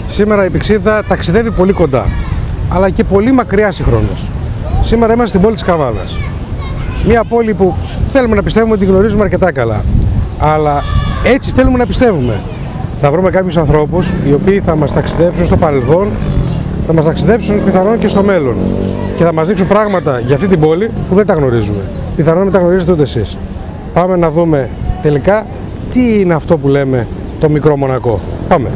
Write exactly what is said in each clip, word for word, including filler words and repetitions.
Σήμερα η Πυξίδα ταξιδεύει πολύ κοντά, αλλά και πολύ μακριά συγχρόνως. Σήμερα είμαστε στην πόλη της Καβάλας. Μια πόλη που θέλουμε να πιστεύουμε ότι γνωρίζουμε αρκετά καλά. Αλλά έτσι θέλουμε να πιστεύουμε. Θα βρούμε κάποιους ανθρώπους οι οποίοι θα μας ταξιδέψουν στο παρελθόν, θα μας ταξιδέψουν πιθανόν και στο μέλλον. Και θα μας δείξουν πράγματα για αυτή την πόλη που δεν τα γνωρίζουμε. Πιθανόν μην τα γνωρίζετε ούτε εσείς. Πάμε να δούμε τελικά τι είναι αυτό που λέμε το μικρό Μονακό. Πάμε.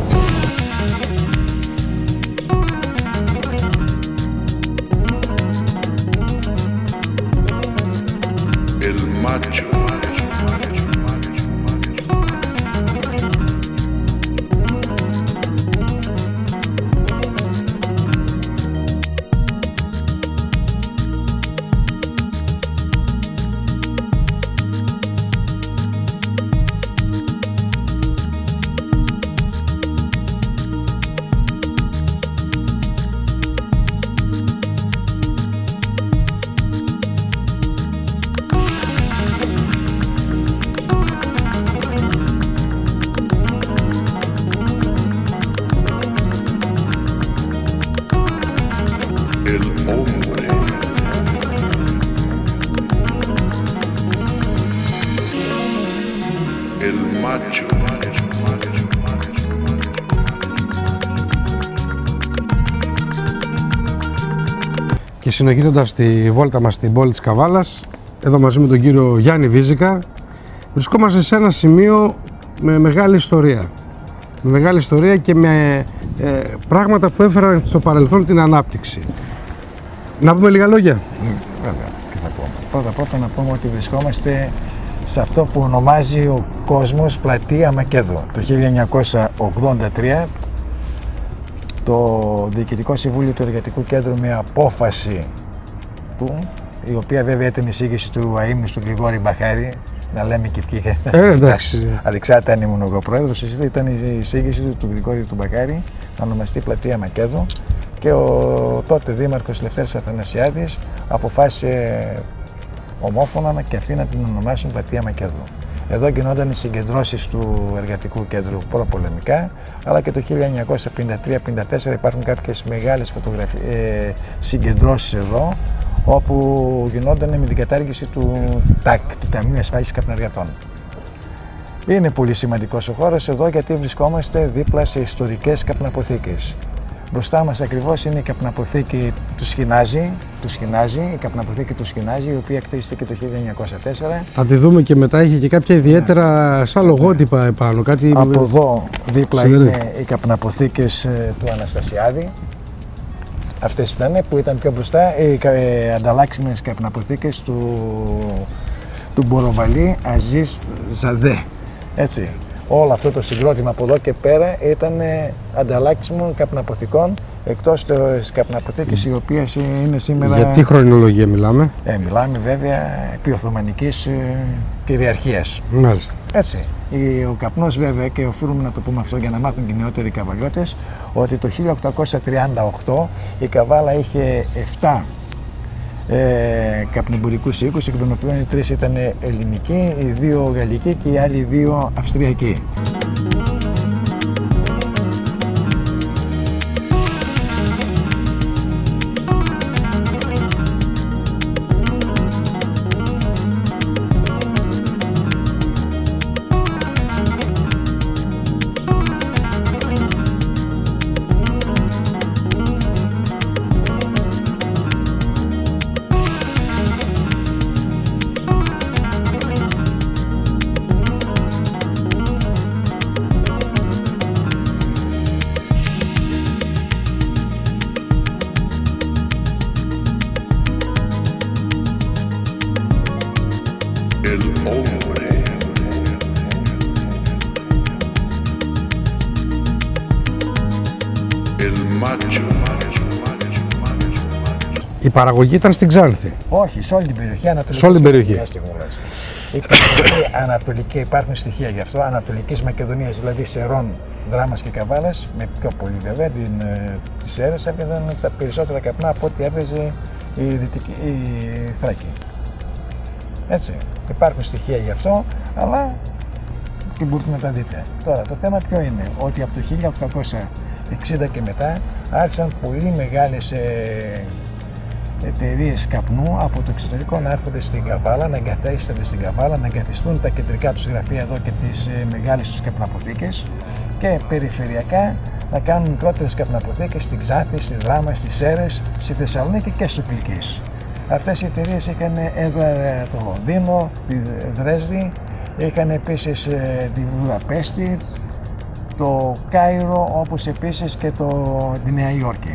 Και συνεχίζοντας τη βόλτα μας στην πόλη της Καβάλας, εδώ μαζί με τον κύριο Γιάννη Βίζικα, βρισκόμαστε σε ένα σημείο με μεγάλη ιστορία. Με μεγάλη ιστορία και με ε, πράγματα που έφεραν στο παρελθόν την ανάπτυξη. Να πούμε λίγα λόγια. Βέβαια, τι θα πούμε. Πρώτα πρώτα να πούμε ότι βρισκόμαστε σε αυτό που ονομάζει ο κόσμος Πλατεία Μακέδο. Το χίλια εννιακόσια ογδόντα τρία το Διοικητικό Συμβούλιο του Εργατικού Κέντρου, με απόφαση του, η οποία βέβαια ήταν η εισήγηση του αείμνηστου του Γρηγόρη Μπαχάρη, να λέμε και ποιοι, ε, εντάξει. Ανεξάρτητα αν ήμουν εγώ πρόεδρος, ήταν η εισήγηση του, του Γρηγόρη του Μπαχάρη να ονομαστεί Πλατεία Μακέδο, και ο τότε δήμαρχος Λευτέρης Αθανασιάδης αποφάσισε ομόφωνα και αυτοί να την ονομάσουν Πλατεία Μακέδο. Εδώ γινόταν οι συγκεντρώσεις του εργατικού κέντρου προπολεμικά, αλλά και το χίλια εννιακόσια πενήντα τρία πενήντα τέσσερα υπάρχουν κάποιες μεγάλες ε, συγκεντρώσεις εδώ, όπου γινόταν με την κατάργηση του ΤΑΚ, του Ταμείου Ασφάλισης Καπνεργατών. Είναι πολύ σημαντικός ο χώρος εδώ, γιατί βρισκόμαστε δίπλα σε ιστορικές καπναποθήκες. Μπροστά μας ακριβώς είναι η καπναποθήκη του Σχοινάζη, του Σχοινάζη, η καπναποθήκη του Σχοινάζη, η οποία κτίστηκε το χίλια εννιακόσια τέσσερα. Θα τη δούμε και μετά, είχε και κάποια ιδιαίτερα σαν λογότυπα επάνω. Κάτι... Από εδώ δίπλα Συγγνώμη. είναι οι καπναποθήκες του Αναστασιάδη. Αυτές ήταν που ήταν πιο μπροστά, οι ανταλλάξιμες καπναποθήκες του, του Μποροβαλή Αζίζ Ζαδέ. Έτσι. Όλο αυτό το συγκρότημα από εδώ και πέρα ήταν ανταλλάξιμων καπναποθηκών, εκτός της καπναποθήκης, οι οποίες είναι σήμερα... Για τι χρονολογία μιλάμε? Ε, μιλάμε βέβαια επί Οθωμανικής ε, κυριαρχίας. Μάλιστα. Έτσι. Ο καπνός βέβαια, και οφείλουμε να το πούμε αυτό για να μάθουν και οι νεότεροι καβαλιώτες, ότι το χίλια οκτακόσια τριάντα οκτώ η Καβάλα είχε επτά Ε, καπνεμπορικούς οίκους, εκ των οποίων οι τρεις ήταν ελληνικοί, οι δύο γαλλικοί και οι άλλοι δύο αυστριακοί. Η παραγωγή ήταν στην Ξάνθη. Όχι, σε όλη την περιοχή, ανατολική. Σε όλη την περιοχή. Υπάρχει ανατολική, υπάρχουν στοιχεία γι' αυτό, Ανατολικής Μακεδονίας, δηλαδή Σερών, Δράμας και Καβάλας, με πιο πολύ βέβαια, την, τις Σέρες έπαιζαν τα περισσότερα καπνά από ό,τι έπαιζε η, Δυτική, η Θράκη. Έτσι, υπάρχουν στοιχεία γι' αυτό, αλλά και μπορείτε να τα δείτε. Τώρα, το θέμα ποιο είναι, ότι από το χίλια οκτακόσια εξήντα και μετά άρχισαν πολύ μεγάλες ε, εταιρείες καπνού από το εξωτερικό να έρχονται στην Καβάλα, να εγκαθίστανται στην Καβάλα, να εγκαθιστούν τα κεντρικά τους γραφεία εδώ και τις ε, μεγάλες τους καπναποθήκες και περιφερειακά να κάνουν μικρότερες καπναποθήκες στην Ξάθη, στη Δράμα, στις Σέρρες, στη Θεσσαλονίκη και στο Κλικής. Αυτές οι εταιρείες είχαν έδρα το Λονδίνο, τη Δρέσδη, είχαν επίσης ε, τη Βουδαπέστη, το Κάιρο, όπως επίσης και το, τη Νέα Υόρκη.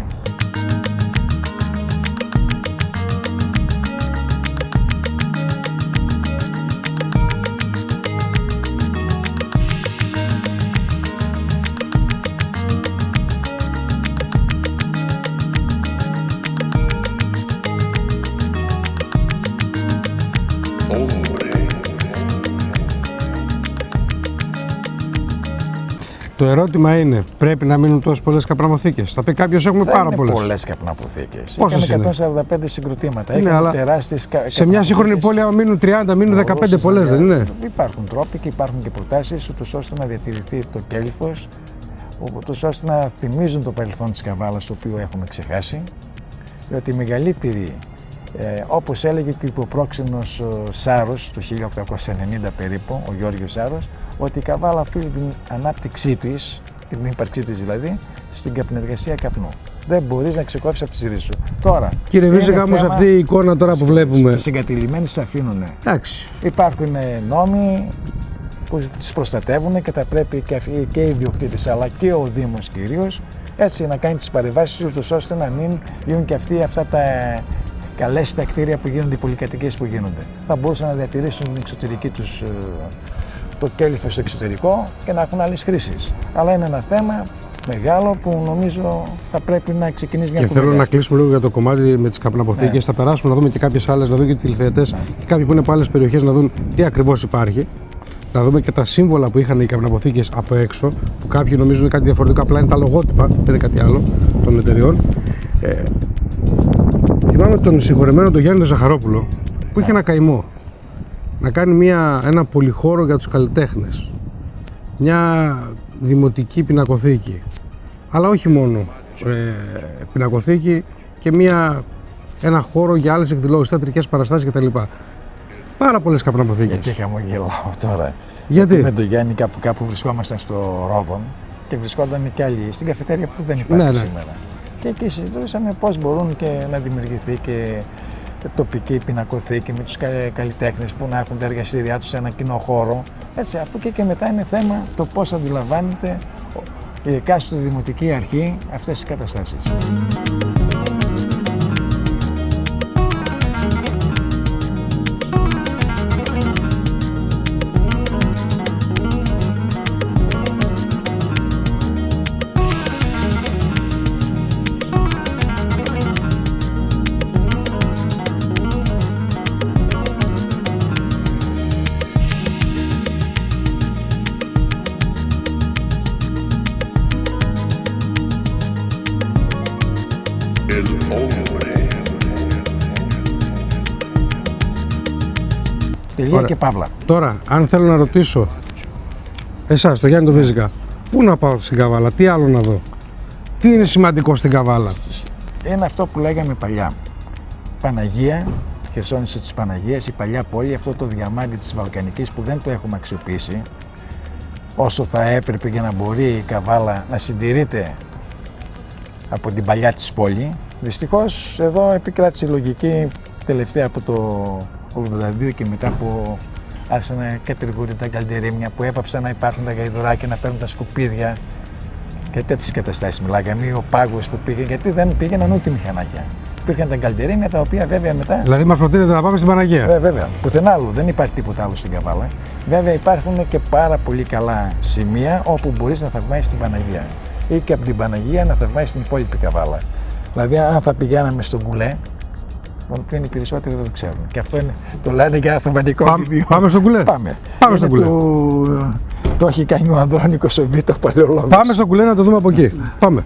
Το ερώτημα είναι, πρέπει να μείνουν τόσες πολλές καπναποθήκες? Θα πει κάποιος, έχουμε Δεν πάρα είναι πολλές. πολλές καπναποθήκες. Πόσες Είχαμε είναι? εκατόν σαράντα πέντε συγκροτήματα. Είναι, Είχαμε αλλά τεράστιες κα... σε μια σύγχρονη πόλη, άμα μείνουν τριάντα, μείνουν δεκαπέντε πολλές, δεν είναι? Υπάρχουν τρόποι και υπάρχουν και προτάσεις, ούτως ώστε να διατηρηθεί το κέλυφος, ούτως ώστε να θυμίζουν το παρελθόν της Καβάλας, το οποίο έχουμε ξεχάσει. Διότι η μεγαλύτερη, ε, όπως έλεγε και ο υποπρόξενος Σάρος, το χίλια οκτακόσια ενενήντα περίπου, ο Γιώργος Σάρος, ότι η Καβάλα οφείλει την ανάπτυξή της, και την ύπαρξή της δηλαδή, στην καπνεργασία καπνού. Δεν μπορείς να ξεκόψεις από τις ρίζες σου. Τώρα, κύριε Βίζεκα, όμως αυτή η εικόνα τώρα που βλέπουμε. Τις εγκατηλημμένες τις αφήνουνε. Εντάξει. Υπάρχουν νόμοι που τις προστατεύουν και θα πρέπει και, και οι ιδιοκτήτες αλλά και ο Δήμος κυρίως έτσι να κάνει τις παρεμβάσεις τους ώστε να μην γίνουν και αυτοί αυτά τα καλές τα κτίρια που γίνονται, οι πολυκατοικίες που γίνονται. Θα μπορούσαν να διατηρήσουν την εξωτερική τους, το κέλυφος στο εξωτερικό και να έχουν άλλες χρήσεις. Αλλά είναι ένα θέμα μεγάλο που νομίζω θα πρέπει να ξεκινήσει μια κουβέντα. Και θέλω να κλείσουμε λίγο για το κομμάτι με τις καπναποθήκες. Ναι. Θα περάσουμε να δούμε και κάποιες άλλες, να δούμε και τηλεθεατές ναι. και κάποιοι που είναι από άλλες περιοχές να δουν τι ακριβώς υπάρχει. Να δούμε και τα σύμβολα που είχαν οι καπναποθήκες από έξω, που κάποιοι νομίζουν είναι κάτι διαφορετικό, απλά είναι τα λογότυπα, δεν είναι κάτι άλλο των εταιριών. Ε, θυμάμαι τον συγχωρεμένο τον Γιάννη τον Ζαχαρόπουλο που είχε ένα καημό να κάνει μια, ένα πολυχώρο για τους καλλιτέχνες. Μια δημοτική πινακοθήκη. Αλλά όχι μόνο ε, πινακοθήκη και μια, ένα χώρο για άλλες εκδηλώσεις, θεατρικές παραστάσεις κτλ. Πάρα πολλές καπναποθήκες. Γιατί χαμογελάω τώρα. Γιατί? Με τον Γιάννη κάπου, κάπου βρισκόμασταν στο Ρόδον και βρισκόταν και άλλοι στην καφετέρια που δεν υπάρχει ναι, ναι. σήμερα. Και εκεί συζητούσαμε πώς μπορούν και να δημιουργηθεί και τοπική πινακοθήκη με τους καλλιτέχνες που να έχουν τα εργαστήριά τους σε ένα κοινό χώρο. Έτσι, από εκεί και μετά είναι θέμα το πώς αντιλαμβάνεται η εκάστοτε δημοτική αρχή αυτές τις καταστάσεις. Τελεία και παύλα. Τώρα, αν θέλω να ρωτήσω εσάς, το Γιάννη το Βίζεκα, πού να πάω στην Καβάλα, τι άλλο να δω, τι είναι σημαντικό στην Καβάλα? Είναι αυτό που λέγαμε παλιά. Παναγία, Χερσόνησο της Παναγίας, η παλιά πόλη, αυτό το διαμάντι της Βαλκανικής που δεν το έχουμε αξιοποιήσει όσο θα έπρεπε για να μπορεί η Καβάλα να συντηρείται από την παλιά της πόλη. Δυστυχώς εδώ επικράτησε η λογική τελευταία από το ογδόντα δύο και μετά που άρχισαν να κατηργούνται τα καλντερίμια, που έπαψαν να υπάρχουν τα γαϊδουράκια, να παίρνουν τα σκουπίδια και τέτοιες καταστάσεις μιλάγαμε, ή ο πάγος που πήγε, γιατί δεν πήγαιναν ούτε μηχανάκια. Υπήρχαν τα καλντερίμια τα οποία βέβαια μετά. Δηλαδή μας προτείνεται να πάμε στην Παναγία. Βέβαια, βέβαια. Πουθενά άλλο, δεν υπάρχει τίποτα άλλο στην Καβάλα. Βέβαια υπάρχουν και πάρα πολύ καλά σημεία όπου μπορείς να θαυμάσεις την Παναγία ή και από την Παναγία να θαυμάσεις την υπόλοιπη Καβάλα. Δηλαδή, αν θα πηγαίναμε στον Κουλέ, μόνο που είναι οι περισσότεροι δεν το ξέρουν. Και αυτό είναι, το λένε για θαυμαντικό βιβλίο. Πάμε στον Κουλέ. Πάμε. Πάμε στον Κουλέ. Το, το έχει κάνει ο Ανδρώνικος ο Β' ο παλαιολόγος. Πάμε στον Κουλέ να το δούμε από εκεί. Πάμε.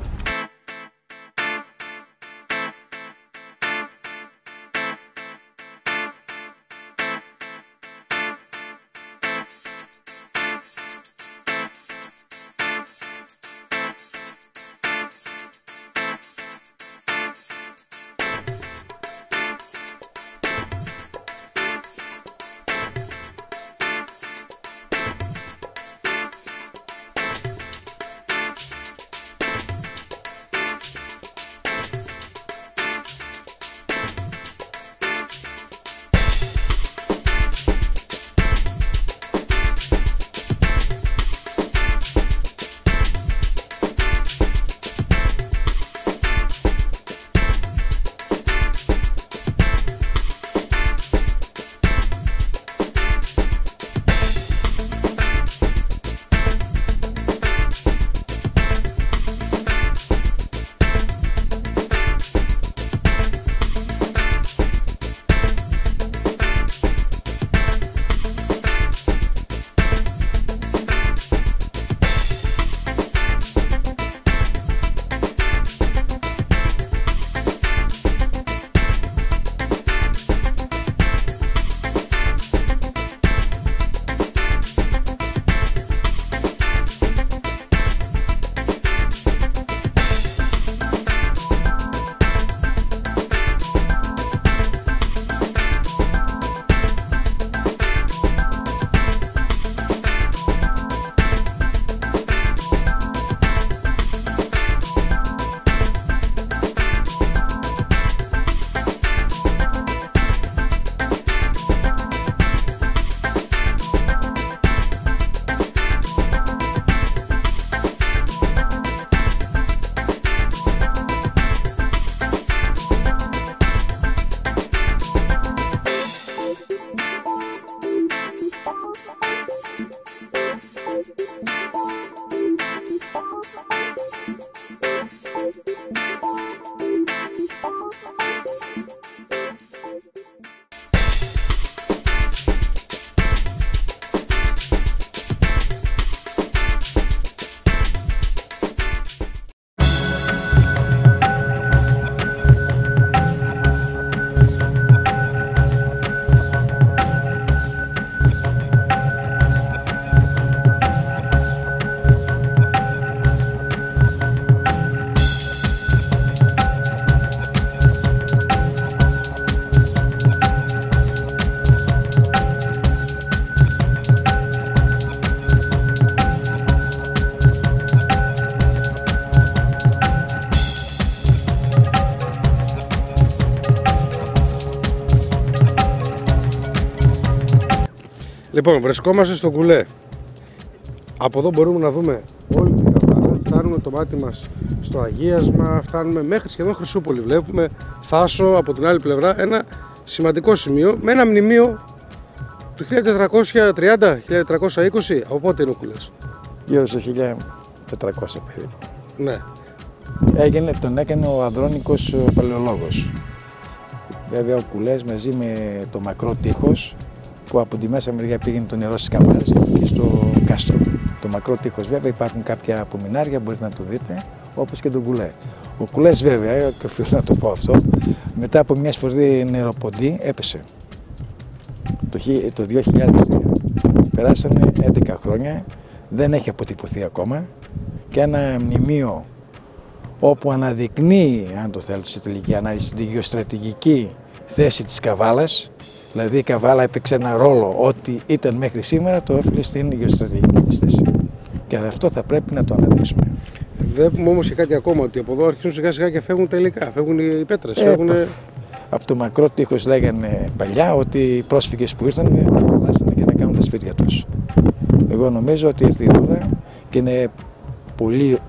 Λοιπόν, βρισκόμαστε στο Κουλέ. Από εδώ μπορούμε να δούμε όλη την Καβάλα. Φτάνουμε το μάτι μας στο αγίασμα, φτάνουμε μέχρι σχεδόν Χρυσούπολη. Βλέπουμε Θάσο από την άλλη πλευρά, ένα σημαντικό σημείο με ένα μνημείο του χίλια τετρακόσια τριάντα με χίλια τετρακόσια είκοσι. Από πότε είναι ο Κουλές? Γύρω στο χίλια τετρακόσια περίπου. Ναι. Έγινε, τον έκανε ο Ανδρώνικος ο παλαιολόγος. Βέβαια ο Κουλές μαζί με το μακρό τείχος που από τη μέσα μεριά πήγαινε το νερό στις Καμάρες και εκεί στο κάστρο. Το μακρό τείχος βέβαια υπάρχουν κάποια απομεινάρια, μπορείτε να το δείτε, όπως και τον Κουλέ. Ο Κουλές βέβαια, και οφείλω να το πω αυτό, μετά από μια σφοδρή νεροποντή έπεσε το δύο χιλιάδες τρία. Περάσανε έντεκα χρόνια, δεν έχει αποτυπωθεί ακόμα και ένα μνημείο όπου αναδεικνύει, αν το θέλετε σε τελική ανάλυση, τη γεωστρατηγική θέση της Καβάλας. Δηλαδή η Καβάλα έπαιξε ένα ρόλο ότι ήταν μέχρι σήμερα, το όφιλε στην γεωστρατηγική της θέση. Και αυτό θα πρέπει να το αναδείξουμε. Βλέπουμε όμως και κάτι ακόμα, ότι από εδώ αρχίζουν σιγά σιγά και φεύγουν τα υλικά, φεύγουν οι πέτρες. Ε, φεύγουν... Από το μακρό τείχος λέγανε παλιά ότι οι πρόσφυγες που ήρθαν αποφάσισαν και να κάνουν τα σπίτια τους. Εγώ νομίζω ότι ήρθε η ώρα και είναι πολύ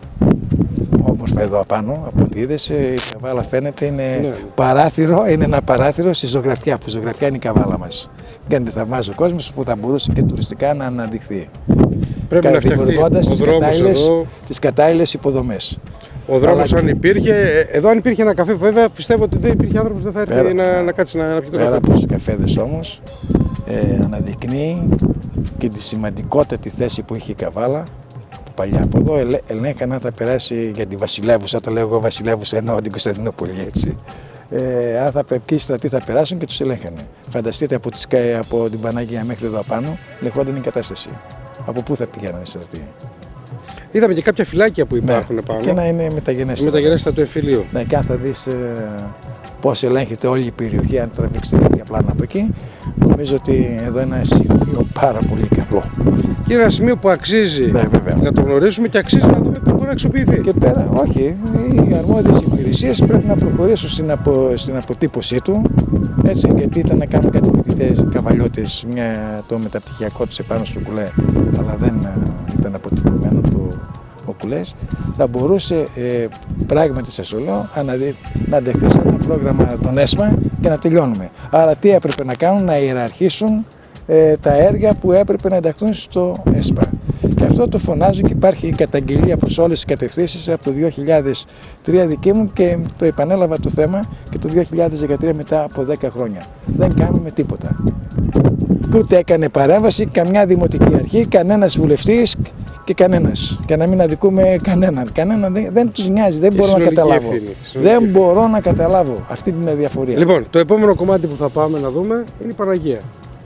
όμορφα εδώ απάνω, από ό,τι είδες, η Καβάλα φαίνεται είναι ναι. παράθυρο, είναι ένα παράθυρο στη ζωγραφιά, που ζωγραφιά είναι η Καβάλα μας. Κάνετε θαυμάζει ο κόσμος που θα μπορούσε και τουριστικά να αναδειχθεί. Πρέπει να φτιαχτεί τις κατάλληλες, τις κατάλληλες υποδομές. Ο δρόμος αν υπήρχε, εδώ αν υπήρχε ένα καφέ βέβαια πιστεύω ότι δεν υπήρχε άνθρωπος που δεν θα έρθει να, να κάτσει να, να πιει το καφέ. Πέρα από τους καφέδες όμως, ε, αναδεικνύει και τη σημαντικότητα θέση που είχε η Καβάλα. Παλιά από εδώ ελέ, ελέγχαν αν θα περάσει για τη Βασιλεύουσα, το λέω εγώ Βασιλεύουσα εννοώ την Κωνσταντινούπολη έτσι. Ε, αν θα ποιοι στρατοί θα περάσουν και τους ελέγχανε. Φανταστείτε από, τις, από την Παναγία μέχρι εδώ πάνω ελεγχόταν η κατάσταση. Από πού θα πηγαίνανε οι στρατοί. Είδαμε και κάποια φυλάκια που υπάρχουν ναι, πάνω. Και να είναι μεταγενέστερα. Μεταγενέστερα του εμφυλίου. Ναι, και αν θα δεις ε, πώς ελέγχεται όλη η περιοχή, αν τραβήξετε κάποια πλάνα από εκεί, νομίζω ότι εδώ είναι ένα σημείο πάρα πολύ καλό. Και είναι ένα σημείο που αξίζει ναι, να το γνωρίσουμε και αξίζει να δούμε πώς μπορεί να αξιοποιηθεί. Και πέρα, όχι, οι αρμόδιες υπηρεσίες πρέπει να προχωρήσουν στην, απο, στην αποτύπωσή του, έτσι, γιατί ήταν να κάνουν κάτι φοιτητές, καβαλιώτες, μια, το μεταπτυχιακό τους επάνω στο Κουλέ, αλλά δεν ήταν αποτυπωμένο το, ο Κουλές, θα μπορούσε ε, πράγματι, σας το λέω, να αντεχθεί σε ένα πρόγραμμα των ΕΣΜΑ και να τελειώνουμε. Άρα τι έπρεπε να κάνουν, να ιεραρχήσουν ε, τα έργα που έπρεπε να ενταχθούν στο ΕΣΠΑ. Και αυτό το φωνάζω και υπάρχει καταγγελία προς όλες τις κατευθύνσεις από το δύο χιλιάδες τρία δική μου και το επανέλαβα το θέμα και το δύο χιλιάδες δεκατρία μετά από δέκα χρόνια. Δεν κάνουμε τίποτα. Και ούτε έκανε παρέμβαση καμιά δημοτική αρχή, κανένας βουλευτής και κανένας. Και να μην αδικούμε κανέναν. Κανέναν δεν, δεν τους νοιάζει, δεν μπορώ να καταλάβω. Δεν μπορώ να καταλάβω αυτή την αδιαφορία. Λοιπόν, το επόμενο κομμάτι που θα πάμε να δούμε είναι η Παναγία.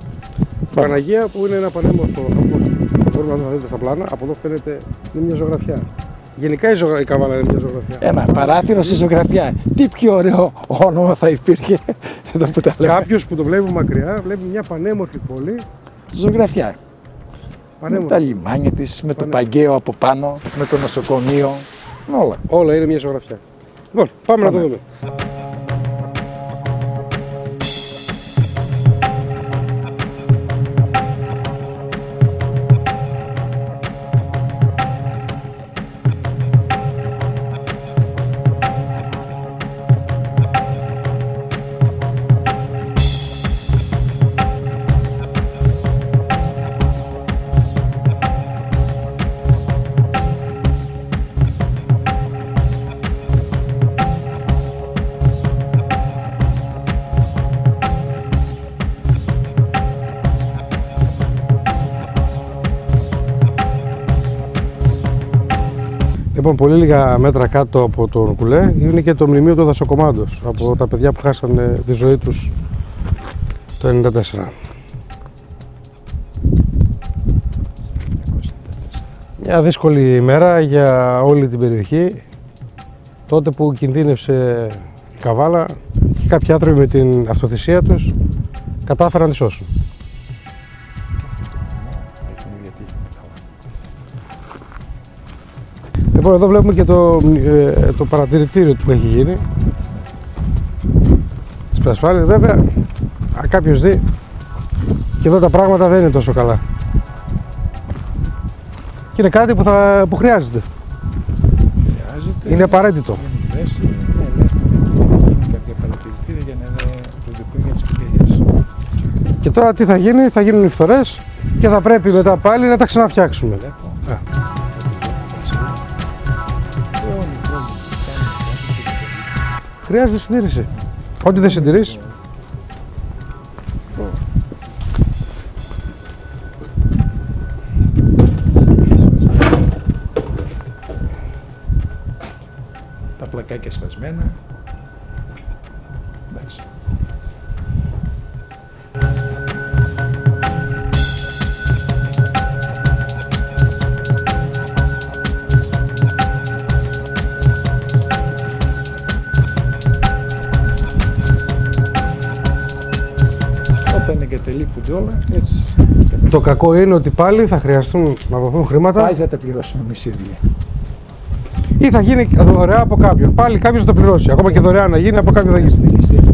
Η Παναγία που είναι ένα πανέμορφο, μπορούμε να το δείτε στα πλάνα, από εδώ φαίνεται είναι μια ζωγραφιά. Γενικά η, ζωγρα... η Καβάλα είναι μια ζωγραφιά. Ένα παράθυρο στη ζωγραφιά. Τι πιο ωραίο όνομα θα υπήρχε εδώ που τα λέμε. Κάποιος που το βλέπει μακριά βλέπει μια πανέμορφη πόλη. Ζωγραφιά. Πανέμορφη. Με τα λιμάνια της, με Πανέμορφη. Το Παγκαίο από πάνω, με το νοσοκομείο. Όλα. Όλα είναι μια ζωγραφιά. Λοιπόν, πάμε, πάμε. να το δούμε. Λοιπόν, πολύ λίγα μέτρα κάτω από τον Κουλέ είναι και το μνημείο του Δασοκομάντος από τα παιδιά που χάσανε τη ζωή τους το ενενήντα τέσσερα. Μια δύσκολη ημέρα για όλη την περιοχή, τότε που κινδύνευσε η Καβάλα και κάποιοι άνθρωποι με την αυτοθυσία τους κατάφεραν να τη σώσουν. Λοιπόν, εδώ βλέπουμε και το, ε, το παρατηρητήριο που έχει γίνει της ασφάλειας. Βέβαια, αν κάποιος δει, Και εδώ τα πράγματα δεν είναι τόσο καλά. Και είναι κάτι που, θα, που χρειάζεται. Χρειάζεται. Είναι απαραίτητο. Είναι θέση, ναι, ναι, κάποια παρατηρητήρια για να προδικούν για τις πηγές. Και τώρα τι θα γίνει, θα γίνουν οι φθορές και θα πρέπει μετά πάλι να τα ξαναφτιάξουμε. Α. Χρειάζεται συντήρηση. Ό,τι δεν συντηρείς. Τα πλακάκια σπασμένα. Εντάξει. Όταν εγκαταλείπονται όλα, έτσι. Το κακό είναι ότι πάλι θα χρειαστούν να δοθούν χρήματα. Πάλι θα τα πληρώσουμε εμείς οι ίδιοι. Ή θα γίνει δωρεά από κάποιον. Πάλι κάποιος θα το πληρώσει. Ακόμα και δωρεά να γίνει, από κάποιον θα γίνει.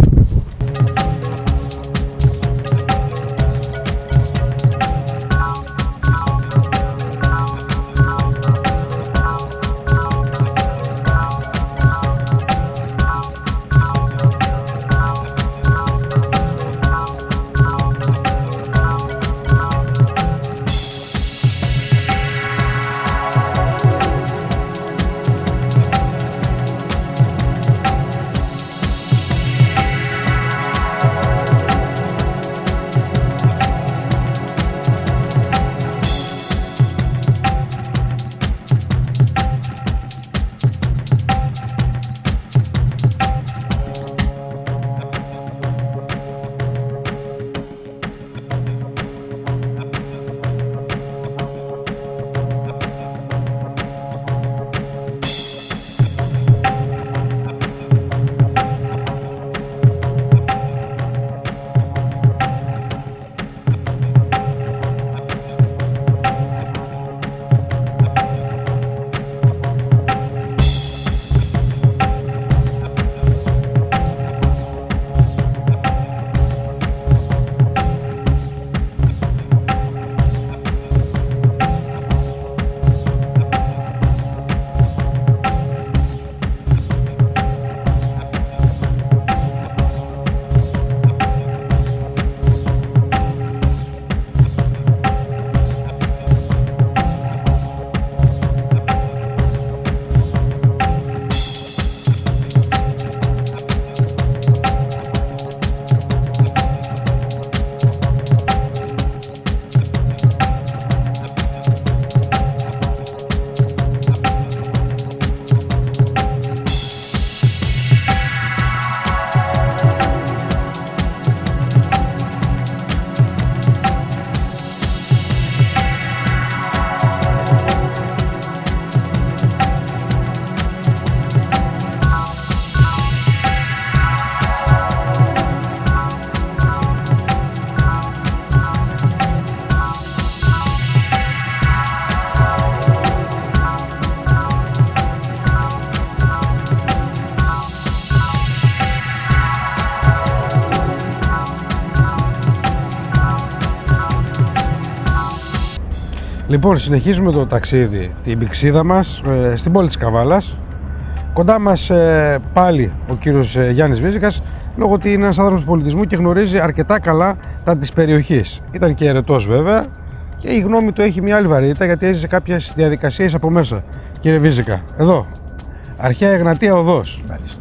Λοιπόν, συνεχίζουμε το ταξίδι, την πηξίδα μας ε, στην πόλη της Καβάλας. Κοντά μας ε, πάλι ο κύριος ε, Γιάννης Βίζικας, λόγω ότι είναι ένας άνθρωπος του πολιτισμού και γνωρίζει αρκετά καλά τα της περιοχής. Ήταν και ερετός βέβαια και η γνώμη του έχει μια άλλη βαρύτητα, γιατί έζησε κάποιες διαδικασίες από μέσα. Κύριε Βίζικα, εδώ, αρχαία Εγνατία Οδός. Μάλιστα.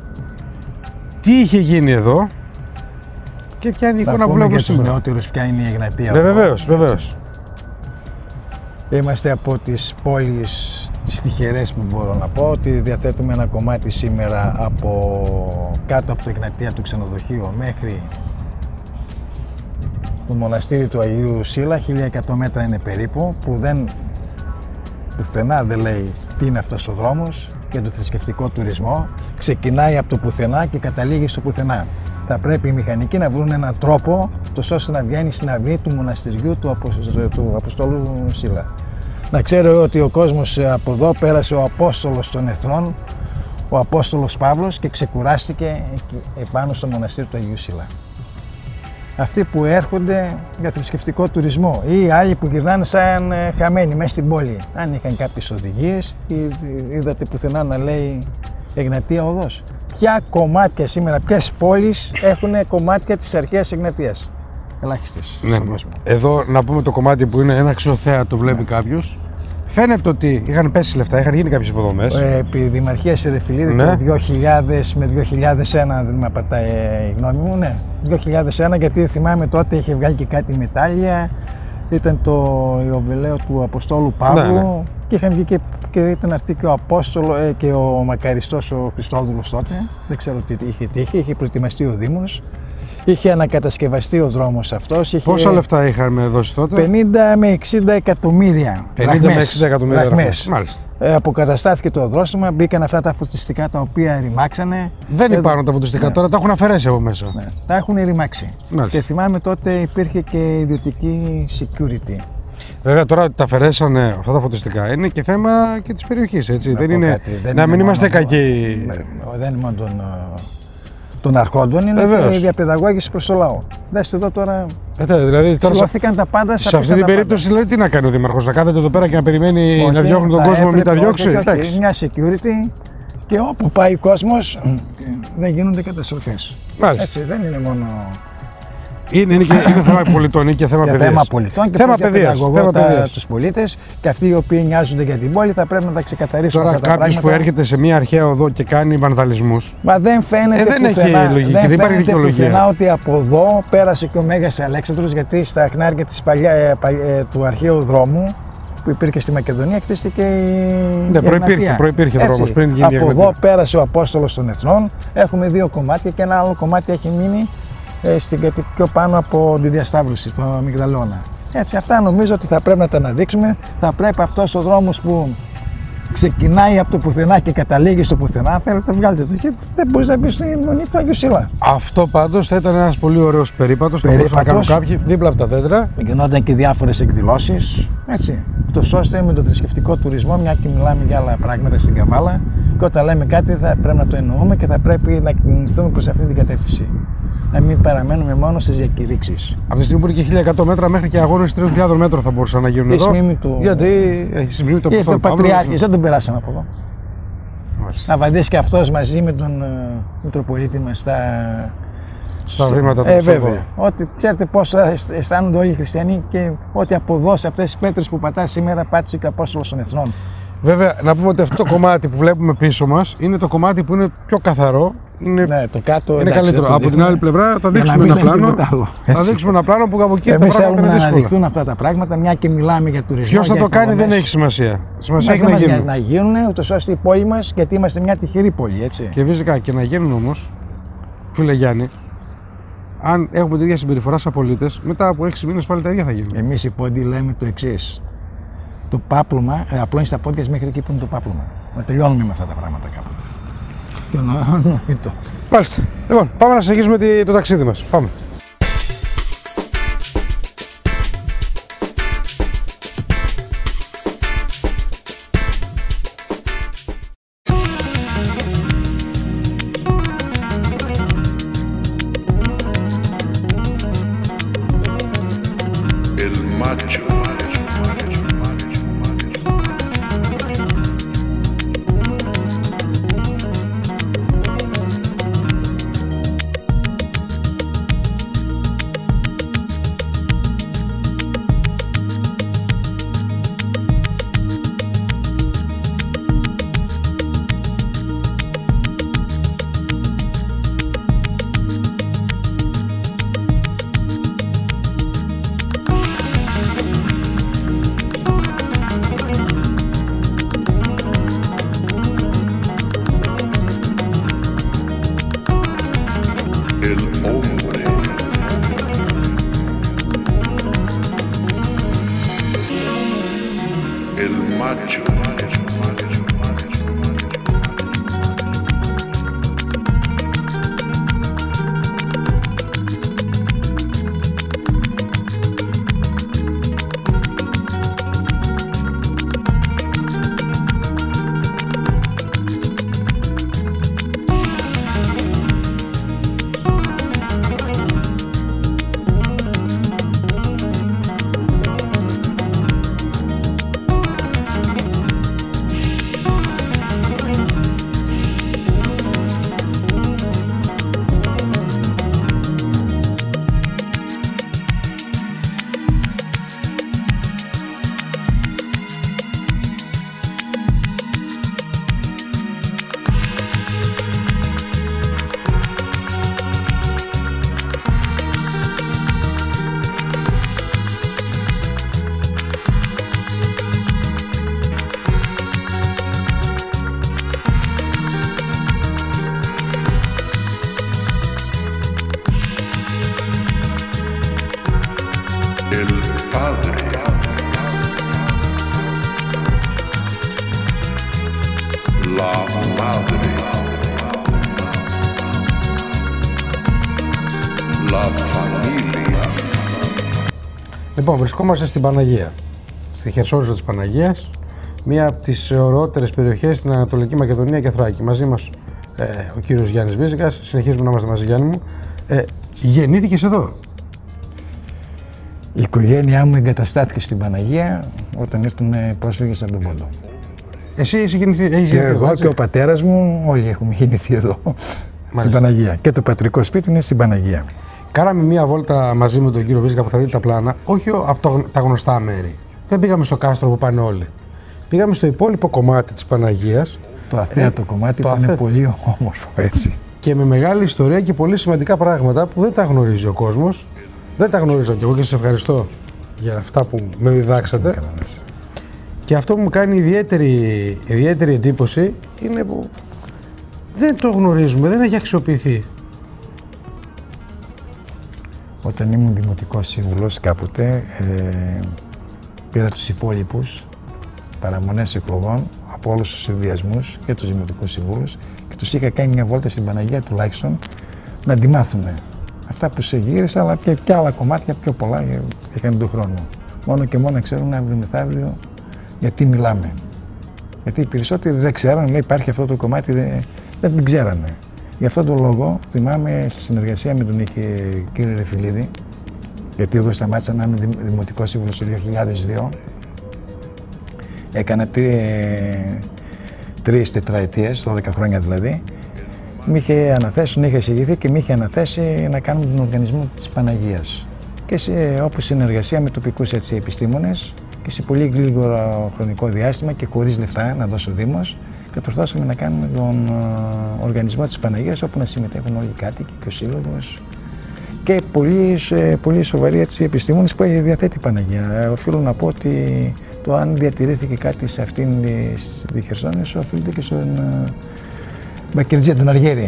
Τι είχε γίνει εδώ και ποια είναι η εικόνα που βλέπουμε σήμερα. Για τους νεότερους ποια είναι η Εγνατία Οδός. Βεβαίως, βεβαίως. Είμαστε από τις πόλεις τις τυχερές που μπορώ να πω, ότι διαθέτουμε ένα κομμάτι σήμερα από κάτω από το Εγνατία του ξενοδοχείου μέχρι το μοναστήρι του Αγίου Σύλλα, χίλια εκατό μέτρα είναι περίπου, που δεν πουθενά δεν λέει τι είναι αυτός ο δρόμος για το θρησκευτικό τουρισμό. Ξεκινάει από το πουθενά και καταλήγει στο πουθενά. Θα πρέπει οι μηχανικοί να βρουν έναν τρόπο τόσο ώστε να βγαίνει στην αυλή του μοναστηριού του, Απο... του Αποστόλου Σύλλα. Να ξέρω ότι ο κόσμος από εδώ πέρασε ο Απόστολος των Εθνών, ο Απόστολος Παύλος, και ξεκουράστηκε επάνω στο μοναστήρι του Αγίου Σύλλα. αυτοί που έρχονται για θρησκευτικό τουρισμό ή άλλοι που γυρνάνε σαν χαμένοι μέσα στην πόλη. Αν είχαν κάποιες οδηγίες ή είδατε πουθενά να λέει Εγνατία Οδός. Ποια κομμάτια σήμερα, ποιες πόλεις έχουν κομμάτια της αρχαίας Εγνατίας? Ελάχιστες Ναι. στον κόσμο. Εδώ να πούμε το κομμάτι που είναι ένα αξιοθέατο, το βλέπει ναι. κάποιος. Φαίνεται ότι είχαν πέσει λεφτά, είχαν γίνει κάποιες υποδομές. Ε, επί Δημαρχία Σερεφιλίδη ναι. το δύο χιλιάδες με δύο χιλιάδες ένα, δεν με απατάει η γνώμη μου, ναι. δύο χιλιάδες ένα, γιατί θυμάμαι τότε είχε βγάλει και κάτι μετάλλια. Ήταν το Ιωβελαίο του Αποστόλου Παύλου ναι, ναι. και είχαν βγει και, και ήταν αυτή και ο Απόστολο ε, και ο Μακαριστός ο Χριστόδουλος τότε. Δεν ξέρω τι είχε τύχει, είχε προετοιμαστεί ο Δήμος. Είχε ανακατασκευαστεί ο δρόμος αυτός. Είχε... Πόσα λεφτά είχαμε δώσει τότε? πενήντα με εξήντα εκατομμύρια. πενήντα με εξήντα εκατομμύρια δραχμές. Μάλιστα. Ε, αποκαταστάθηκε το οδρόστρωμα, μπήκαν αυτά τα φωτιστικά τα οποία ρημάξανε. Δεν ε, υπάρχουν τα φωτιστικά ναι. τώρα, τα έχουν αφαιρέσει από μέσα. Ναι, τα έχουν ρημάξει. Μάλιστα. Και θυμάμαι τότε υπήρχε και ιδιωτική security. Βέβαια τώρα τα αφαιρέσανε αυτά τα φωτιστικά είναι και θέμα και της περιοχής, έτσι. Δεν είναι, κάτι, δεν να είναι μην είμαστε μόνο, κακοί. Δεν είναι μόνο τον, των αρχόντων, είναι Βεβαίως. και η διαπαιδαγώγηση προς το λαό. Δέστε εδώ τώρα. Ε, δηλαδή, τώρα Συλλώθηκαν τα πάντα. Σε αυτή την περίπτωση λέει, τι να κάνει ο Δήμαρχος, να κάθεται εδώ πέρα και να περιμένει όχι, να διώχνει τον κόσμο, μην τα διώξει? Όχι, όχι, όχι, μια security και όπου πάει ο κόσμος δεν γίνονται καταστροφές. Έτσι, δεν είναι μόνο. Είναι, είναι, και, είναι θέμα πολιτών, είναι και θέμα παιδείας. Θέμα πολιτών και θέμα παιδείας. Τους πολίτες και αυτοί οι οποίοι νοιάζονται για την πόλη θα πρέπει να τα ξεκαθαρίσουν. Τώρα αυτά τα κάποιος που έρχεται σε μια αρχαία οδό και κάνει βανδαλισμούς. Μα δεν φαίνεται. Ε, δεν πουθενά, έχει λογική, δεν, δεν υπάρχει δικαιολογία. Πουθενά ότι από εδώ πέρασε και ο Μέγας Αλέξανδρος, γιατί στα χνάρια της παλιά, ε, ε, του αρχαίου δρόμου που υπήρχε στη Μακεδονία χτίστηκε η. Ναι, προϋπήρχε, προϋπήρχε δρόμος πριν γίνει. Από εδώ πέρασε ο Απόστολος των Εθνών. Έχουμε δύο κομμάτια και ένα άλλο κομμάτι έχει μείνει στην πιο πάνω από τη διασταύρωση, το Αμυγδαλώνα. Έτσι, αυτά νομίζω ότι θα πρέπει να τα αναδείξουμε. Θα πρέπει αυτός ο δρόμος που ξεκινάει από το πουθενά και καταλήγει στο πουθενά, θέλετε βγάλετε το και δεν μπορείς να μπεις στη μονή του Αγίου Σιλά. Αυτό πάντως θα ήταν ένας πολύ ωραίος περίπατος, θα μπορούσαν να κάνουν κάποιοι δίπλα από τα δέντρα. Γινόταν και διάφορες εκδηλώσεις, έτσι. Ούτως ώστε με το θρησκευτικό τουρισμό, μια και μιλάμε για άλλα πράγματα στην Καβάλα, και όταν λέμε κάτι θα πρέπει να το εννοούμε και θα πρέπει να κινηθούμε προς αυτή την κατεύθυνση. Να μην παραμένουμε μόνο στις διακηρύξεις. Από τη στιγμή που είναι και χίλια εκατό μέτρα μέχρι και αγώνες τριών χιλιάδων μέτρων θα μπορούσαν να γίνουν εδώ. Του... Γιατί έχει μνήμη του Απόστολου Παύλου. Πατριάρχης, δεν τον περάσαμε από εδώ. Μάλιστα. Να βαδίσει και αυτός μαζί με τον uh, Μητροπολίτη μας στα, στα βήματα του. Ε, βέβαια. Ότι ξέρετε πώς αισθάνονται όλοι οι χριστιανοί και ότι από εδώ σε αυτές τις πέτρες που πατά σήμερα πάτησε και ο Απόστολος των Εθνών. Βέβαια, να πούμε ότι αυτό το κομμάτι που βλέπουμε πίσω μας είναι το κομμάτι που είναι πιο καθαρό. Είναι, ναι, το κάτω, είναι εντάξει, καλύτερο. Από την άλλη πλευρά θα δείξουμε ένα πλάνο. Θα δείξουμε ένα πλάνο που από εκεί θα θέλουμε να αναδειχθούν αυτά τα πράγματα, μια και μιλάμε για τουρισμό. Ποιος θα το κάνει δεν έχει σημασία. Σημασία έχει να γίνουν. Να γίνουν, ούτως ώστε η πόλη μας, γιατί είμαστε μια τυχερή πόλη, έτσι. Και φυσικά και να γίνουν όμως, φίλε Γιάννη, αν έχουμε την ίδια συμπεριφορά σαν πολίτες, μετά από έξι μήνες πάλι τα ίδια θα γίνουν. Εμείς οι πόντιοι λέμε το εξής. Το πάπλωμα, ε, απλώνεις τα πόδια μέχρι εκεί που είναι το πάπλωμα. Να τελειώνουμε με αυτά τα πράγματα κάποτε. Και εννοείται. Μάλιστα. Λοιπόν, πάμε να συνεχίσουμε το ταξίδι μας. Πάμε. Λοιπόν, βρισκόμαστε στην Παναγία, στη Χερσόνησο της Παναγίας, μία από τις ωραιότερες περιοχές στην Ανατολική Μακεδονία και Θράκη. Μαζί μας ε, ο κύριος Γιάννης Βίζικας, συνεχίζουμε να είμαστε μαζί, Γιάννη μου. Ε, γεννήθηκες εδώ? Η οικογένειά μου εγκαταστάθηκε στην Παναγία όταν ήρθαν πρόσφυγες από τον Πόντο. Εσύ είσαι γεννηθεί, έχεις και γεννηθεί εγώ εδώ, και ο πατέρας μου, όλοι έχουμε γεννηθεί εδώ, στην Παναγία. Και το πατρικό σπίτι είναι στην Παναγία. Κάναμε μία βόλτα μαζί με τον κύριο Βίζικα που θα δείτε τα πλάνα, όχι από το, τα γνωστά μέρη. Δεν πήγαμε στο κάστρο που πάνε όλοι. Πήγαμε στο υπόλοιπο κομμάτι της Παναγίας. Το αθέατο ε, κομμάτι το που αθέ... είναι πολύ όμορφο, έτσι. Και με μεγάλη ιστορία και πολύ σημαντικά πράγματα που δεν τα γνωρίζει ο κόσμος. Δεν τα γνωρίζω και εγώ και σας ευχαριστώ για αυτά που με διδάξατε. Και αυτό που μου κάνει ιδιαίτερη, ιδιαίτερη εντύπωση είναι που δεν το γνωρίζουμε, δεν έχει αξιοποιηθεί. Όταν ήμουν δημοτικός σύμβουλος κάποτε, ε, πήρα τους υπόλοιπους παραμονές εκλογών από όλους τους συνδυασμούς και τους δημοτικούς συμβούλους και τους είχα κάνει μια βόλτα στην Παναγία τουλάχιστον να τη μάθουμε. Αυτά που σε γύρισα, αλλά και, και άλλα κομμάτια πιο πολλά είχαν τον χρόνο. Μόνο και μόνο να ξέρουν αύριο μεθαύριο γιατί μιλάμε. Γιατί οι περισσότεροι δεν ξέραν, λέει υπάρχει αυτό το κομμάτι, δεν, δεν την ξέρανε. Γι' αυτόν τον λόγο θυμάμαι στη συνεργασία με τον κύριο Ρεφιλίδη, γιατί εγώ σταμάτησα να είμαι δημοτικός σύμβουλος το δύο χιλιάδες δύο. Έκανα τρει, τρεις τετραετίες, δώδεκα χρόνια δηλαδή. Μ' είχε αναθέσει, είχε εισηγηθεί και μ' είχε αναθέσει να κάνουμε τον οργανισμό της Παναγίας. Και σε, όπως συνεργασία με τοπικούς έτσι, επιστήμονες και σε πολύ γρήγορο χρονικό διάστημα και χωρίς λεφτά να δώσει ο Δήμος, κατορθώσαμε να κάνουμε τον οργανισμό της Παναγίας όπου να συμμετέχουν όλοι οι κάτοικοι και ο Σύλλογος και πολύ, πολύ σοβαροί έτσι, επιστήμονες που διαθέτει η Παναγία. Οφείλω να πω ότι το αν διατηρήθηκε κάτι σε αυτήν τη Χερσόνησο οφείλεται και στον Μπακερτζία, τον Αργύρη.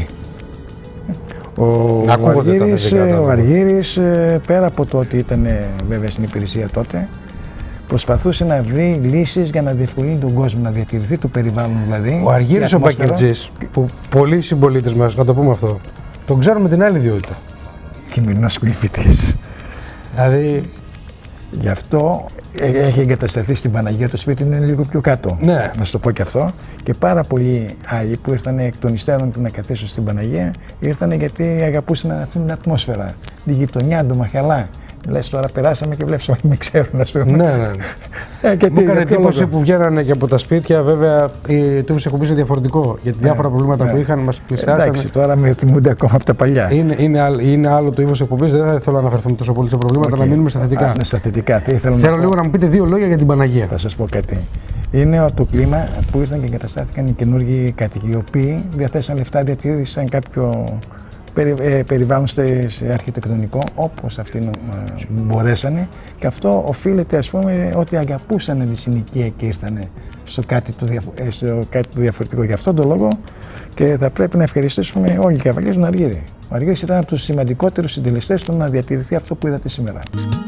Ο, ο, Αργύρης, ο Αργύρης, πέρα από το ότι ήταν βέβαια στην υπηρεσία τότε, προσπαθούσε να βρει λύσεις για να διευκολύνει τον κόσμο, να διατηρηθεί το περιβάλλον δηλαδή. Ο Αργύρης ο Μπακερτζής, που πολλοί συμπολίτες μας, να το πούμε αυτό, τον ξέρουμε την άλλη ιδιότητα. Χειμερινός κλειφητής. Δηλαδή... Γι' αυτό έχει εγκατασταθεί στην Παναγία, το σπίτι είναι λίγο πιο κάτω. Ναι. Να σου το πω και αυτό. Και πάρα πολλοί άλλοι που ήρθαν εκ των υστέρων να καθίσουν στην Παναγία, ήρθαν γιατί αγαπούσαν αυτήν την ατμόσφαιρα. Τη γειτονιά, το μαχαλά. Λες τώρα περάσαμε και βλέπεις όλοι με ξέρουν, ας πούμε. Ναι, ναι. Ε, και μου έκανε εντύπωση που βγαίνανε και από τα σπίτια, βέβαια το τους εκπομπής είναι διαφορετικό. Γιατί ναι, διάφορα προβλήματα ναι. που είχαν μας πλησιάσανε. Εντάξει, τώρα με θυμούνται ακόμα από τα παλιά. Είναι, είναι, είναι άλλο το ύφος εκπομπής, δεν θα θέλω να αναφερθούμε τόσο πολύ σε προβλήματα, okay. να μείνουμε στα θετικά. Α, ναι, στα θετικά. Τι θέλω να λίγο να μου πείτε δύο λόγια για την Παναγία. Θα σας πω κάτι. Είναι το κλίμα που ήρθαν και εγκαταστάθηκαν οι καινούργιοι κάτοικοι, οι οποίοι διαθέσαν λεφτά, διατήρησαν κάποιο περι, ε, περιβάλλον στο αρχιτεκτονικό όπως αυτοί ε, μπορέσανε, και αυτό οφείλεται ας πούμε ότι αγαπούσαν τη συνοικία και ήρθαν στο κάτι το, διαφο ε, στο κάτι το διαφορετικό. Γι' αυτόν τον λόγο και θα πρέπει να ευχαριστήσουμε όλοι οι καβαλιές τον Αργύρη. Ο Αργύρης ήταν από τους σημαντικότερους συντελεστές του να διατηρηθεί αυτό που είδατε σήμερα.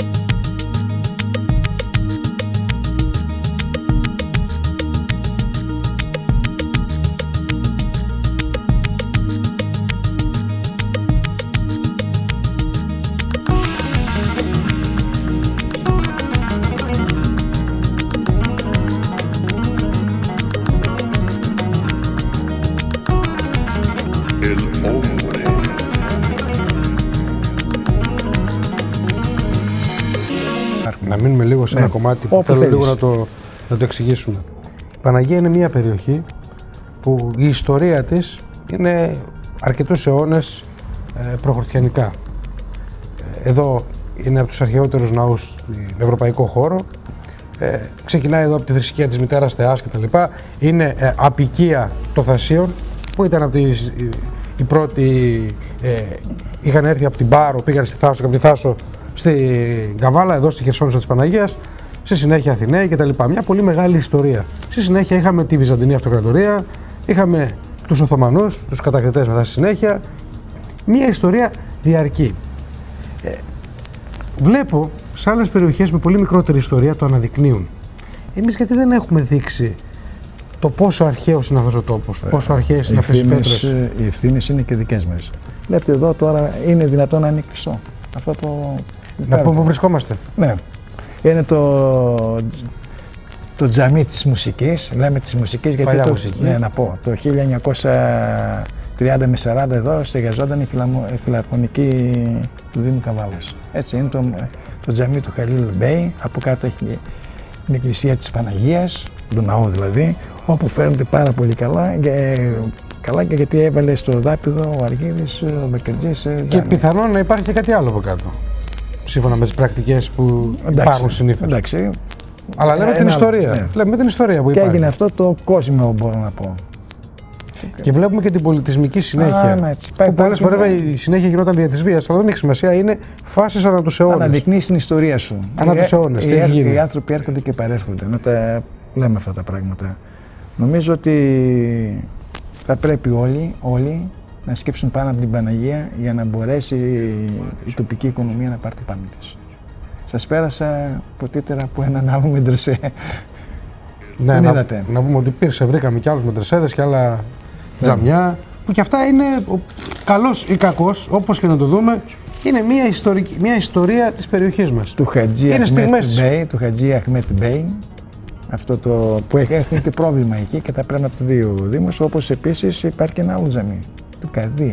Να μείνουμε λίγο σε ναι. ένα κομμάτι που θέλω λίγο να το, να το εξηγήσουμε. Η Παναγία είναι μια περιοχή που η ιστορία της είναι αρκετούς αιώνες ε, προχριστιανικά. Εδώ είναι από τους αρχαιότερους ναούς στον ευρωπαϊκό χώρο. Ε, ξεκινάει εδώ από τη θρησκεία της μητέρας Θεάς κτλ. Είναι ε, απικία των Θασίων που ήταν από τις, οι, οι πρώτοι, ε, είχαν έρθει από την Πάρο, πήγαν στη Θάσο και από τη Θάσο στη Καβάλα, εδώ στη Χερσόνησο της Παναγίας, στη συνέχεια Αθηναίοι κτλ. Μια πολύ μεγάλη ιστορία. Στη συνέχεια είχαμε τη Βυζαντινή Αυτοκρατορία, είχαμε τους Οθωμανούς, τους κατακτητές μετά στη συνέχεια. Μια ιστορία διαρκή. Ε, βλέπω σε άλλες περιοχές με πολύ μικρότερη ιστορία το αναδεικνύουν. Εμείς γιατί δεν έχουμε δείξει το πόσο αρχαίος είναι αυτός ο τόπος, ε, πόσο αρχαίες είναι αυτές οι πέτρες. Οι ευθύνες είναι και δικές μας. Βλέπετε εδώ τώρα είναι δυνατόν να είναι κλειστό. Αυτό το... Να πούμε πού βρισκόμαστε. Ναι. Είναι το, το τζαμί της μουσικής, λέμε της μουσικής γιατί Παλιά το, μουσική. ναι, να πω, το χίλια εννιακόσια τριάντα με σαράντα εδώ στεγαζόταν η, φιλαμο, η φιλαρμονική του Δήμου Καβάλας. Έτσι είναι το, το τζαμί του Χαλίλ Μπέι, από κάτω έχει την εκκλησία της Παναγίας, του ναό δηλαδή, όπου φαίνονται πάρα πολύ καλά και, καλά και γιατί έβαλε στο δάπηδο ο Αργύρης, ο Μπεκερτζής. Και πιθανόν να υπάρχει και κάτι άλλο από κάτω. Σύμφωνα με τις πρακτικές που εντάξει, υπάρχουν συνήθως. Εντάξει. Αλλά λέμε την ιστορία. Ναι. Λέμε την ιστορία που και υπάρχει. Και έγινε αυτό το κόσμο, μπορώ να πω. Και βλέπουμε και την πολιτισμική συνέχεια. Α, ναι, που πολλές φορές η συνέχεια γινόταν δια της βίας, αλλά δεν έχει σημασία. Είναι φάσεις ανά τους αιώνες. Αναδεικνύεις την ιστορία σου. Ανά τους αιώνες. Οι, οι, οι άνθρωποι έρχονται και παρέρχονται. Να τα λέμε αυτά τα πράγματα. Νομίζω ότι θα πρέπει όλοι, όλοι να σκέψουν πάνω από την Παναγία για να μπορέσει η τοπική οικονομία να πάρει το πάνω της. Σας πέρασα πρωτήτερα από έναν άλλο μεντρεσέ. Ναι, να, να πούμε ότι υπήρξε, βρήκαμε και άλλους μεντρεσέδες και άλλα yeah. τζαμιά, που και αυτά είναι καλός ή κακός, όπως και να το δούμε, είναι μια, ιστορική, μια ιστορία της περιοχής μας. Του Χατζή Αχμέτ Μπέι, του Χατζή Αχμέτ Μπέι, αυτό το που έχει και πρόβλημα εκεί και θα πρέπει να το δει ο Δήμος, όπως επίσης υπάρχει και ένα άλλο τζαμί, του Καδί,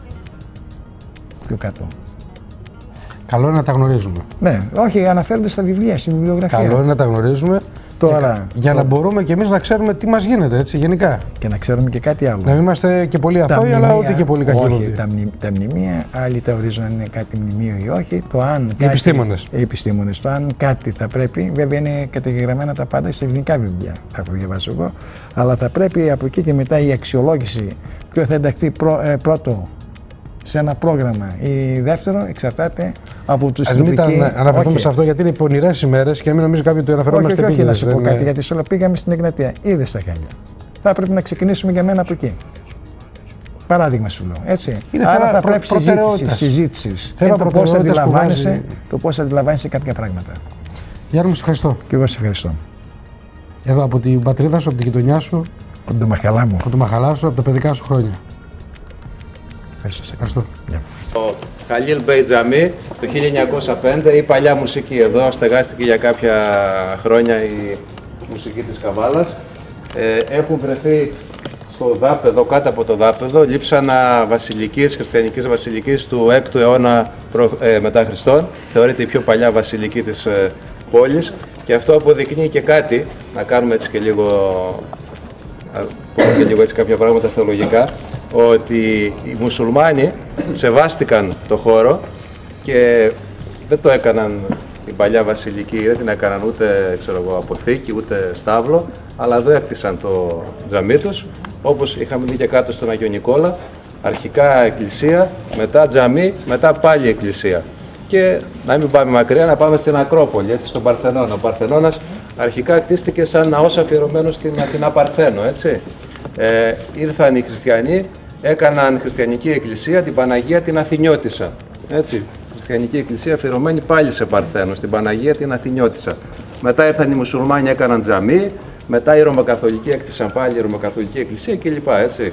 πιο κάτω. Καλό είναι να τα γνωρίζουμε. Ναι, όχι, αναφέρονται στα βιβλία, στη βιβλιογραφία. Καλό είναι να τα γνωρίζουμε. Τώρα, για το... να μπορούμε και εμείς να ξέρουμε τι μας γίνεται, έτσι, γενικά. Και να ξέρουμε και κάτι άλλο. Να μην είμαστε και πολύ αθώοι, αλλά ούτε και πολύ καχυρώδη. Όχι, τα, μνη, τα μνημεία, άλλοι τα ορίζουν αν είναι κάτι μνημείο ή όχι. Το αν οι κάτι, επιστήμονες. Οι επιστήμονες. Το αν κάτι θα πρέπει, βέβαια είναι καταγεγραμμένα τα πάντα σε ελληνικά βιβλία, θα έχω διαβάσει εγώ, αλλά θα πρέπει από εκεί και μετά η αξιολόγηση, ποιο θα ενταχθεί πρω, ε, πρώτο σε ένα πρόγραμμα ή δεύτερο, εξαρτάται από τους τοπικούς. Ας μην αναφερθούμε σε αυτό γιατί είναι πονηρές ημέρες και μην νομίζω κάποιοι το αναφερόμαστε επίγειες. Όχι, όχι, να σου πω είναι... κάτι, γιατί σε όλα πήγαμε στην Εγνατία. Είδες τα χάλια. Θα πρέπει να ξεκινήσουμε για μένα από εκεί. Παράδειγμα σου λέω, έτσι. Είναι Άρα θα προ, πρέπει συζήτηση. συζήτηση. Είναι το πώς αντιλαμβάνεσαι, το πώς αντιλαμβάνεσαι κάποια πράγματα. Γιάννη μου, σε ευχαριστώ. Και εγώ σε ευχαριστώ. Εδώ από την πατρίδα σου, από την γειτονιά σου. Από το μαχαλά μου. Από το μαχαλά σου, από τα παιδικά σου χρόνια. Ευχαριστώ. Ευχαριστώ. Yeah. Το Χαλίλ Μπέι τζαμί το χίλια εννιακόσια πέντε, η παλιά μουσική εδώ, στεγάστηκε για κάποια χρόνια η μουσική της Καβάλας. Ε, έχουν βρεθεί στο δάπεδο, κάτω από το δάπεδο, λείψανα βασιλικής, χριστιανικής βασιλικής του έκτου αιώνα προ, ε, μετά Χριστόν. Θεωρείται η πιο παλιά βασιλική της ε, πόλης και αυτό αποδεικνύει και κάτι, να κάνουμε έτσι και λίγο, και λίγο έτσι κάποια πράγματα θεολογικά, ότι οι μουσουλμάνοι σεβάστηκαν το χώρο και δεν το έκαναν την παλιά βασιλική, δεν την έκαναν ούτε ξέρω εγώ, αποθήκη, ούτε στάβλο, αλλά εδώ έκτισαν το τζαμί τους, όπως είχαμε δει και κάτω στον Αγιο Νικόλα, αρχικά εκκλησία, μετά τζαμί, μετά πάλι εκκλησία. Και να μην πάμε μακριά, να πάμε στην Ακρόπολη, έτσι, στον Παρθενώνα. Ο Παρθενώνας αρχικά κτίστηκε σαν ναός αφιερωμένος στην Αθηνά Παρθένο, έτσι. Ε, ήρθαν οι χριστιανοί, έκαναν χριστιανική εκκλησία, την Παναγία την Αθηνιώτισσα. Έτσι, χριστιανική εκκλησία αφιερωμένη πάλι σε Παρθένο, στην Παναγία την Αθηνιώτισσα. Μετά ήρθαν οι μουσουλμάνοι, έκαναν τζαμί, μετά οι Ρωμακαθολικοί έκτισαν πάλι η Ρωμακαθολική εκκλησία κλπ. Έτσι.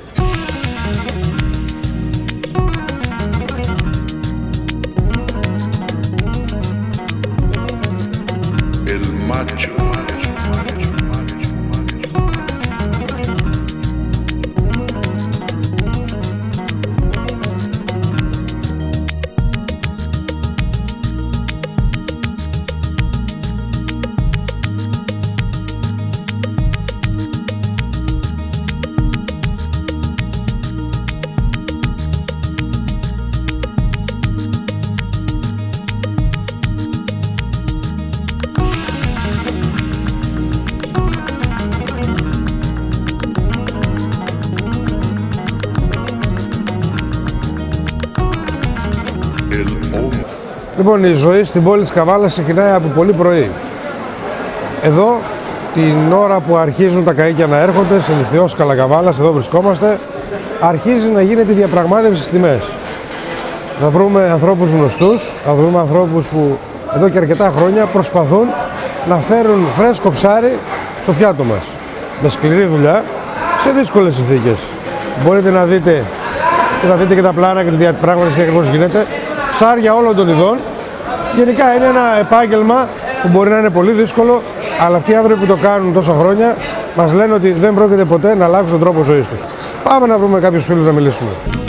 Λοιπόν, η ζωή στην πόλη της Καβάλας ξεκινάει από πολύ πρωί. Εδώ, την ώρα που αρχίζουν τα καΐκια να έρχονται, σε Λιθιός Καλακαβάλας, εδώ βρισκόμαστε, αρχίζει να γίνεται η διαπραγμάτευση στις τιμές. Θα βρούμε ανθρώπους γνωστούς, θα βρούμε ανθρώπους που εδώ και αρκετά χρόνια προσπαθούν να φέρουν φρέσκο ψάρι στο πιάτο μας. Με σκληρή δουλειά, σε δύσκολες συνθήκες. Μπορείτε να δείτε και να δείτε και τα πλάνα και τη διαπράγματευση τι ακριβώς γίνεται. Ψάρια όλων των ειδών. Γενικά είναι ένα επάγγελμα που μπορεί να είναι πολύ δύσκολο, αλλά αυτοί οι άνθρωποι που το κάνουν τόσα χρόνια μας λένε ότι δεν πρόκειται ποτέ να αλλάξουν τον τρόπο ζωής τους. Πάμε να βρούμε κάποιους φίλους να μιλήσουμε.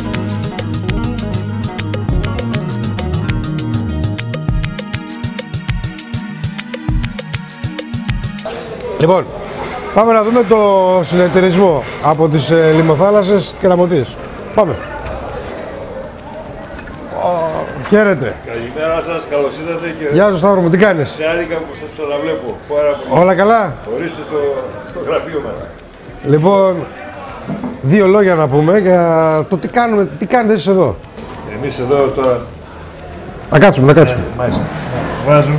Λοιπόν, πάμε να δούμε το συνεταιρισμό από τις ε, λιμνοθάλασσες και Λαμωτής. Πάμε. Oh, χαίρετε. Καλημέρα σας, καλώς ήρθατε και Γεια σου Σταύρο μου, τι κάνεις? χάρηκα που σας ξαναβλέπω. Πάρα πολύ. Όλα καλά? Ορίστε στο, στο γραφείο μας. Λοιπόν, δύο λόγια να πούμε για το τι κάνουμε, τι κάνετε εσείς εδώ. Εμείς εδώ τώρα... Να κάτσουμε, να κάτσουμε. Ε, μάλιστα. Βάζουμε...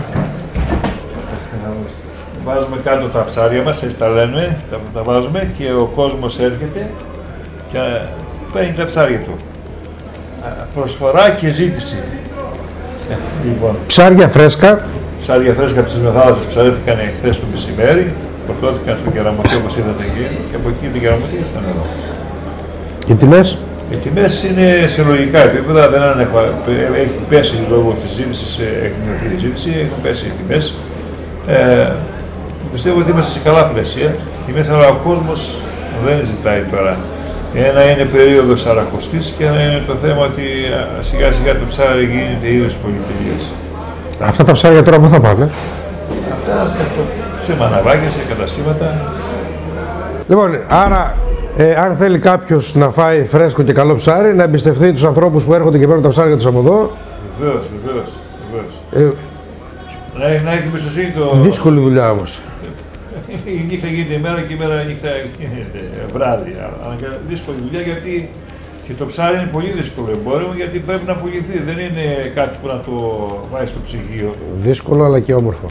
Βάζουμε κάτω τα ψάρια μας, έτσι τα λέμε, τα, τα βάζουμε και ο κόσμος έρχεται και παίρνει τα ψάρια του. Προσφορά και ζήτηση. Ε, λοιπόν, Ψάρια φρέσκα. ψάρια φρέσκα από τις μεθάλασσες ψαρεύτηκαν χθες το μεσημέρι, φορτώθηκαν στο Κεραμωτή όπως είδατε εκεί και από εκεί την Κεραμωτή ήρθαν εδώ. Οι τιμές. Οι τιμές είναι σε λογικά επίπεδα, δεν είναι, έχει πέσει λόγω της ζήτησης, έχει μειωθεί η ζήτηση, έχουν πέσει οι τιμές. Ε, πιστεύω ότι είμαστε σε καλά πλαίσια, τιμές, αλλά ο κόσμος δεν ζητάει τώρα. Ένα είναι περίοδος αρακοστής και ένα είναι το θέμα ότι σιγά σιγά το ψάρι γίνεται είδος πολυτελείας. Αυτά τα ψάρια τώρα πού θα πάνε? Αυτά σε μαναβάκια, σε καταστήματα. Λοιπόν, άρα ε, αν θέλει κάποιος να φάει φρέσκο και καλό ψάρι, να εμπιστευτεί τους ανθρώπους που έρχονται και παίρνουν τα ψάρια τους από εδώ. Βεβαίως, βεβαίως, βεβαίως. Ε, Να, να έχει εμπιστοσύνη το... δύσκολη δουλειά όμως. Η νύχτα γίνεται ημέρα και η μέρα νύχτα γίνεται βράδυ. Αλλά δύσκολη δουλειά γιατί και το ψάρι είναι πολύ δύσκολο εμπόρευμα γιατί πρέπει να πουληθεί. Δεν είναι κάτι που να το βάζει στο ψυγείο. Δύσκολο αλλά και όμορφο.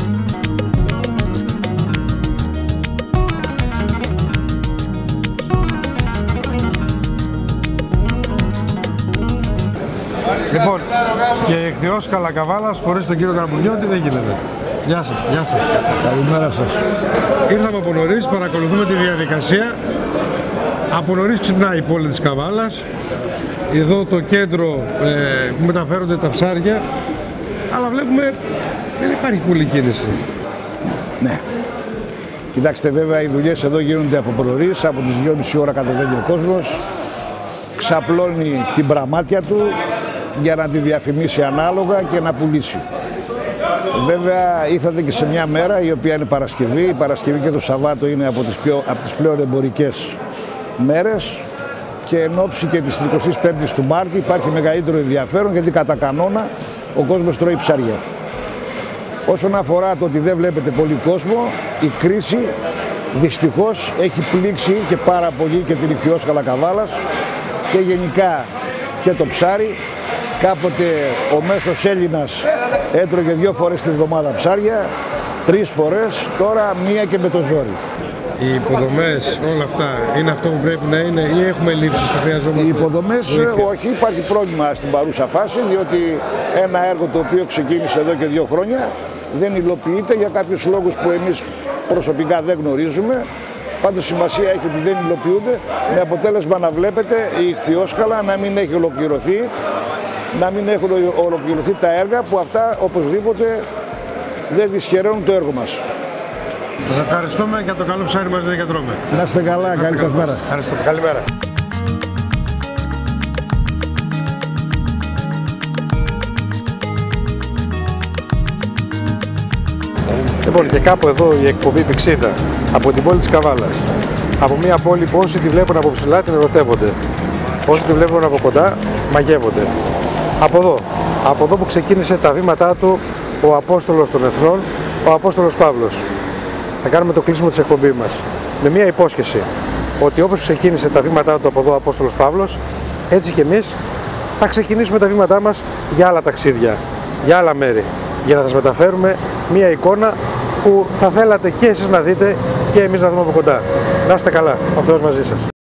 Λοιπόν, και εκτιώς Καλακαβάλας χωρίς τον κύριο Καρμπουνιώτη δεν γίνεται. Γεια σας, γεια σας. Καλημέρα σας. Ήρθαμε από νωρίς, παρακολουθούμε τη διαδικασία. Από νωρίς ξυπνάει η πόλη της Καβάλας. Εδώ το κέντρο ε, που μεταφέρονται τα ψάρια. Αλλά βλέπουμε δεν υπάρχει πολλή κίνηση. Ναι. Κοιτάξτε, βέβαια οι δουλειές εδώ γίνονται από νωρίς, από τις δυόμιση ώρα κατεβαίνει ο κόσμος, ξαπλώνει την πραμάτια του για να τη διαφημίσει ανάλογα και να πουλήσει. Βέβαια ήρθατε και σε μια μέρα η οποία είναι Παρασκευή. Η Παρασκευή και το Σαββάτο είναι από τις, πιο, από τις πλέον εμπορικές μέρες και εν ώψη και της τρидцатης πέμπτης του Μάρτη υπάρχει μεγαλύτερο ενδιαφέρον γιατί κατά κανόνα ο κόσμος τρώει ψάρια. Όσον αφορά το ότι δεν βλέπετε πολύ κόσμο, η κρίση δυστυχώς έχει πλήξει και πάρα πολύ και την Ιχθυός Καλακαβάλας και γενικά και το ψάρι. Κάποτε ο μέσος Έλληνας έτρωγε δύο φορές τη βδομάδα ψάρια, τρεις φορές, τώρα μία και με το ζόρι. Οι υποδομές, όλα αυτά, είναι αυτό που πρέπει να είναι ή έχουμε λήψεις που χρειαζόμαστε? Οι υποδομές, βοήθεια? όχι, υπάρχει πρόβλημα στην παρούσα φάση, διότι ένα έργο το οποίο ξεκίνησε εδώ και δύο χρόνια δεν υλοποιείται για κάποιους λόγους που εμείς προσωπικά δεν γνωρίζουμε. Πάντως σημασία έχει ότι δεν υλοποιούνται, με αποτέλεσμα να βλέπετε η Ιχθυόσκαλα να μην έχει ολοκληρωθεί, να μην έχουν ολοκληρωθεί τα έργα που αυτά οπωσδήποτε δεν δυσχεραίνουν το έργο μας. Σας ευχαριστούμε για το καλό ψάρι μας δεν κατρώμε. Να είστε καλά, καλή σας μέρα. Ευχαριστούμε. Καλημέρα. Λοιπόν, και κάπου εδώ η εκπομπή Πηξίδα από την πόλη της Καβάλας. Από μια πόλη που όσοι τη βλέπουν από ψηλά την ερωτεύονται. Όσοι τη βλέπουν από κοντά μαγεύονται. Από εδώ, από εδώ που ξεκίνησε τα βήματά του ο Απόστολος των Εθνών, ο Απόστολος Παύλος. Θα κάνουμε το κλείσιμο της εκπομπής μας με μια υπόσχεση ότι όπως ξεκίνησε τα βήματά του από εδώ ο Απόστολος Παύλος, έτσι και εμείς θα ξεκινήσουμε τα βήματά μας για άλλα ταξίδια, για άλλα μέρη, για να σας μεταφέρουμε μια εικόνα που θα θέλατε και εσείς να δείτε και εμείς να δούμε από κοντά. Να είστε καλά, ο Θεός μαζί σας.